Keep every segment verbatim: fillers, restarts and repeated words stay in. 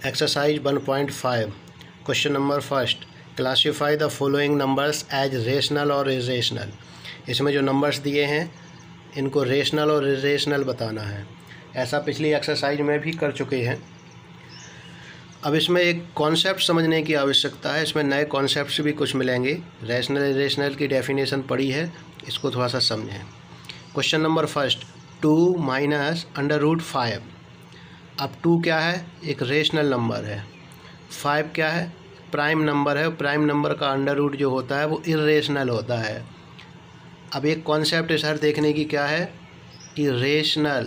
Exercise one point five question number first, classify the following numbers as rational और irrational. इसमें जो numbers दिए हैं इनको रेशनल और इरेशनल बताना है। ऐसा पिछली एक्सरसाइज में भी कर चुके हैं। अब इसमें एक कॉन्सेप्ट समझने की आवश्यकता है। इसमें नए कॉन्सेप्ट्स भी कुछ मिलेंगे। रेशनल इरेशनल की डेफिनेशन पढ़ी है, इसको थोड़ा सा समझें। Question number first, two minus under root five. अब टू क्या है? एक रेशनल नंबर है। फाइव क्या है? प्राइम नंबर है। प्राइम नंबर का अंडर रूट जो होता है वो इरेशनल होता है। अब एक कॉन्सेप्ट इस हर देखने की क्या है कि rational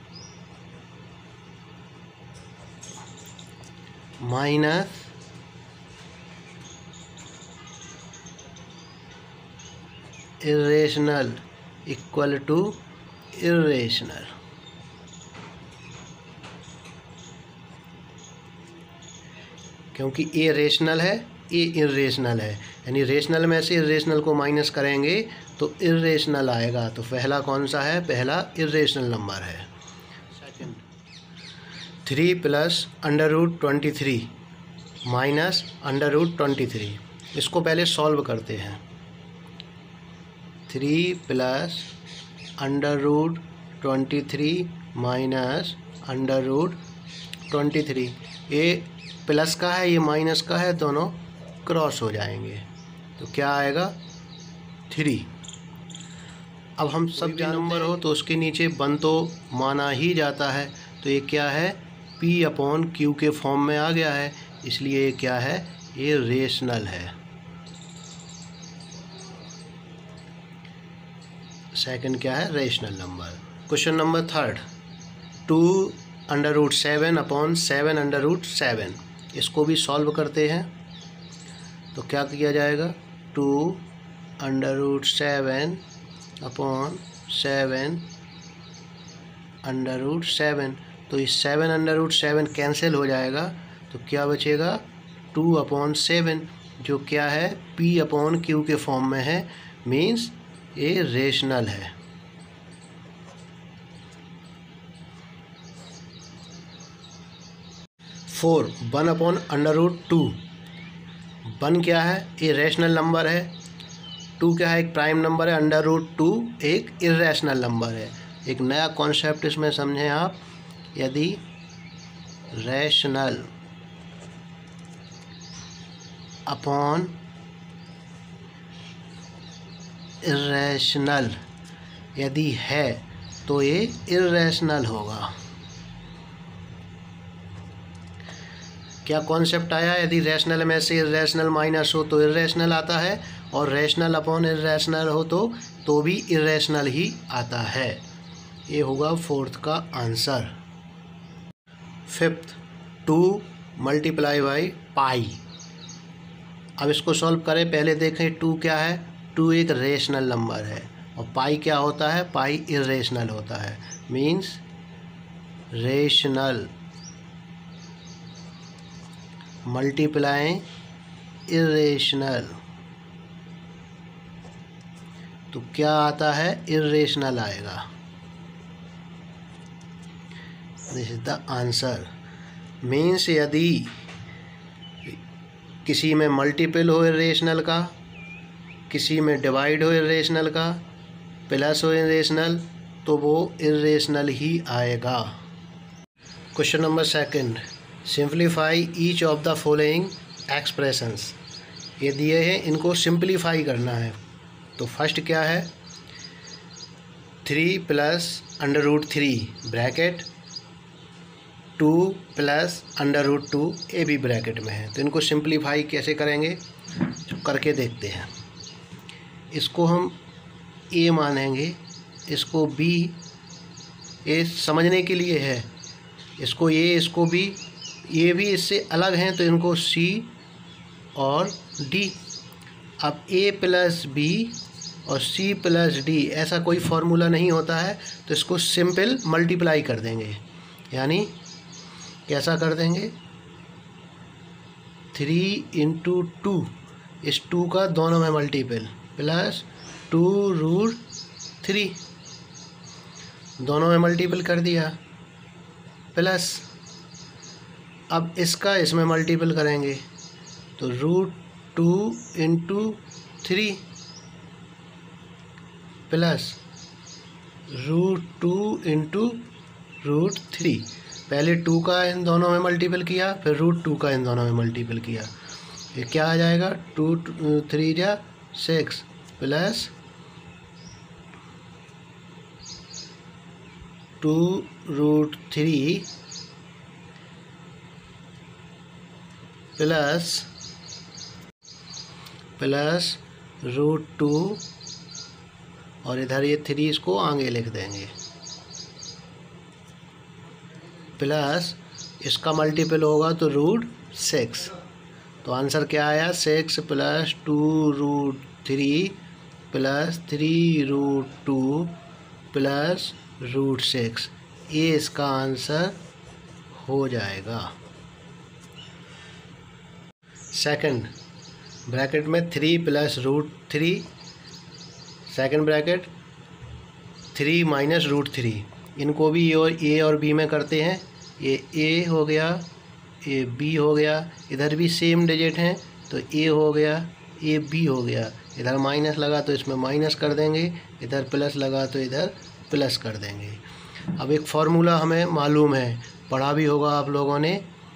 minus irrational equal to irrational. क्योंकि ए रेशनल है, ए इरेशनल है, यानी रेशनल में से इरेशनल को माइनस करेंगे तो इरेशनल आएगा। तो पहला कौन सा है? पहला इरेशनल नंबर है। Second, three plus under root twenty three minus under root twenty three. इसको पहले सॉल्व करते हैं। Three plus under root twenty three minus under root twenty three. ये प्लस का है, ये माइनस का है, दोनों क्रॉस हो जाएंगे तो क्या आएगा? थ्री। अब हम सब जो नंबर हो तो उसके नीचे वन तो माना ही जाता है, तो ये क्या है? पी अपॉन क्यू के फॉर्म में आ गया है, इसलिए ये क्या है? ये रेशनल है। सेकंड क्या है? Rational number. Question number third, two under root seven upon seven under root seven. इसको भी सॉल्व करते हैं तो क्या किया जाएगा? Two under root seven upon seven under root seven. तो इस seven under root seven cancel हो जाएगा तो क्या बचेगा? टू अपॉन सेवन, जो क्या है? पी अपॉन क्यू के फॉर्म में है, मीन्स ये रेशनल है। Four, one upon under root two. One क्या है? ये रेशनल नंबर है। टू क्या है? एक प्राइम नंबर है। अंडर रूट टू एक इरेशनल नंबर है। एक नया कॉन्सेप्ट इसमें समझें आप। यदि रेशनल अपॉन इरेशनल यदि है तो ये इरेशनल होगा। क्या कॉन्सेप्ट आया? यदि रैशनल में से इरेशनल माइनस हो तो इरेशनल आता है, और रैशनल अपॉन इरेशनल हो तो तो भी इरेशनल ही आता है। ये होगा फोर्थ का answer. Fifth, two multiply by pi. अब इसको सॉल्व करें। पहले देखें टू क्या है? टू एक रेशनल नंबर है, और पाई क्या होता है? पाई इरेशनल होता है, मीन्स रेशनल मल्टीप्लाई इरेशनल। तो क्या आता है? इरेशनल आएगा। This is the answer. Means यदि किसी में मल्टीपल हो इरेशनल का, किसी में डिवाइड हो इरेशनल का, प्लस हो इरेशनल, तो वो इरेशनल ही आएगा। Question number second, simplify each of the following expressions. ये दिए हैं, इनको सिंप्लीफाई करना है। तो फर्स्ट क्या है? Three plus under root three bracket two plus under root two, A भी ब्रैकेट में है। तो इनको सिंप्लीफाई कैसे करेंगे तो करके देखते हैं। इसको हम ए मानेंगे, इसको बी, ये समझने के लिए है। इसको ए, इसको बी, ये भी इससे अलग हैं तो इनको सी और डी। अब ए प्लस बी और सी प्लस डी ऐसा कोई फार्मूला नहीं होता है, तो इसको सिंपल मल्टीप्लाई कर देंगे। यानी कैसा कर देंगे? थ्री इंटू टू, इस टू का दोनों में multiple, plus two root three, दोनों में मल्टीपल कर दिया, प्लस अब इसका इसमें मल्टीपल करेंगे तो root two into three plus root two into root three. पहले टू का इन दोनों में मल्टीपल किया, फिर रूट टू का इन दोनों में मल्टीपल किया। ये क्या आ जाएगा, टू थ्री जा six plus two root three plus plus root two, और इधर ये थ्री इसको आगे लिख देंगे, प्लस इसका मल्टीपल होगा तो रूट सिक्स। तो आंसर क्या आया, six plus two root three plus three root two plus root six. ये इसका आंसर हो जाएगा। सेकंड ब्रैकेट में three plus root three, second bracket three minus root three, इनको भी ए और ए और बी में करते हैं। ये ए हो गया, ये बी हो गया, इधर भी सेम डिजिट हैं तो ए हो गया, ए बी हो गया। इधर माइनस लगा तो इसमें माइनस कर देंगे, इधर प्लस लगा तो इधर प्लस कर देंगे। अब एक फार्मूला हमें मालूम है, पढ़ा भी होगा आप लोगों ने,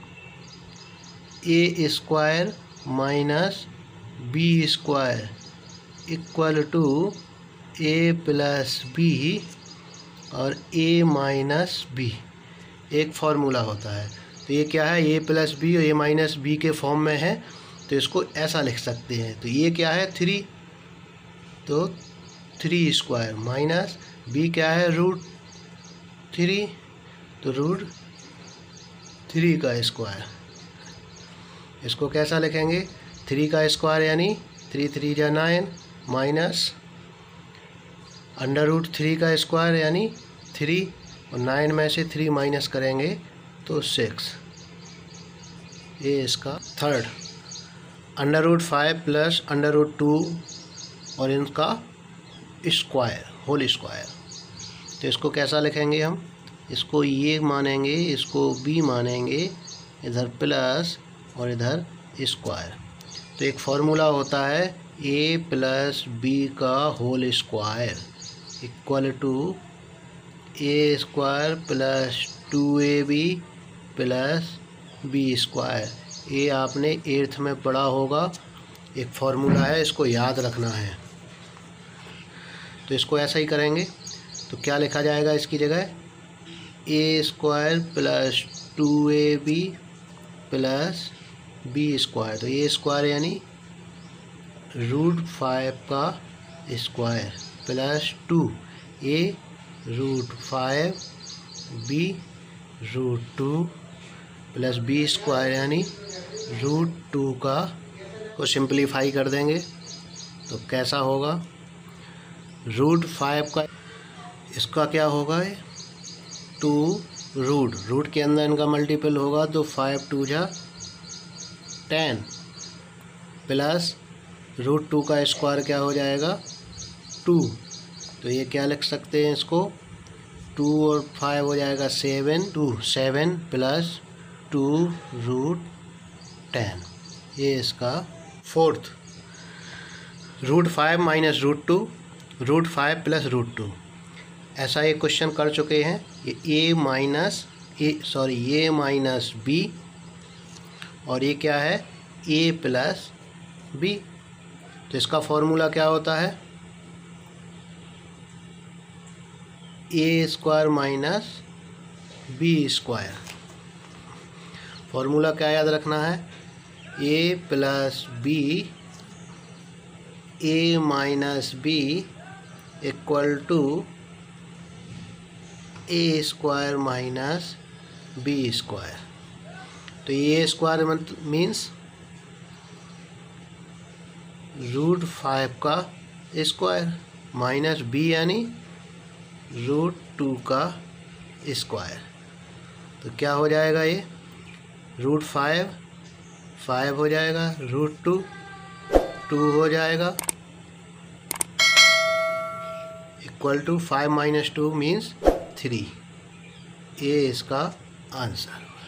A square minus B square equal to A plus B और ए माइनस बी, एक फार्मूला होता है। तो ये क्या है, ए प्लस बी और ए माइनस बी के फॉर्म में है, तो इसको ऐसा लिख सकते हैं। तो ये क्या है, थ्री, तो थ्री स्क्वायर माइनस बी क्या है, रूट थ्री, तो रूट थ्री का स्क्वायर। इसको कैसा लिखेंगे, थ्री का स्क्वायर यानी थ्री थ्री जा nine minus under root three का स्क्वायर यानी थ्री, और नाइन में से थ्री माइनस करेंगे तो सिक्स। ये इसका third. Under root five plus under root two और इनका स्क्वायर होल स्क्वायर। तो इसको कैसा लिखेंगे हम, इसको ये मानेंगे, इसको बी मानेंगे, इधर प्लस और इधर स्क्वायर। तो एक फार्मूला होता है ए प्लस बी का whole square equal to A square plus two A B plus B square. ये आपने एट्थ में पढ़ा होगा, एक फार्मूला है, इसको याद रखना है। तो इसको ऐसा ही करेंगे तो क्या लिखा जाएगा इसकी जगह, A square plus two A B plus B square. तो ए स्क्वायर यानी रूट फाइव का square plus two A root five B root two plus B square यानी रूट टू का, को सिंप्लीफाई कर देंगे तो कैसा होगा, रूट फाइव का इसका क्या होगा, टू रूट रूट के अंदर इनका मल्टीपल होगा तो फाइव टू जा टेन प्लस रूट टू का स्क्वायर क्या हो जाएगा, टू। तो ये क्या लिख सकते हैं इसको, टू और फाइव हो जाएगा seven, two seven plus two root ten. ये इसका fourth. Root five minus root two, root five plus root two, ऐसा एक क्वेश्चन कर चुके हैं। ये A minus A sorry A minus B और ये क्या है, ए प्लस बी। तो इसका फॉर्मूला क्या होता है, A square minus B square. Formula क्या याद रखना है, A plus B A minus B equal to A square minus B square. तो A square means root five का स्क्वायर माइनस बी यानी रूट टू का स्क्वायर। तो क्या हो जाएगा, ये रूट फाइव फाइव हो जाएगा, रूट टू टू हो जाएगा, equal to five minus two means three. ये इसका आंसर।